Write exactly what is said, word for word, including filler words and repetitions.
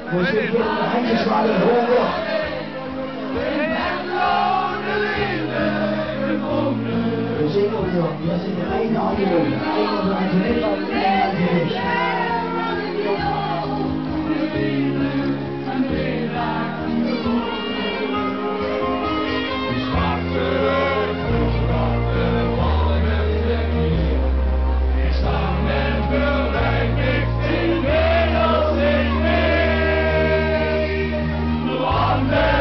We zitten in de handjes waar de horen. We zingen op jou. Dat is de ene hand in. Eén op uit de rechts, één uit de rechts. Amen.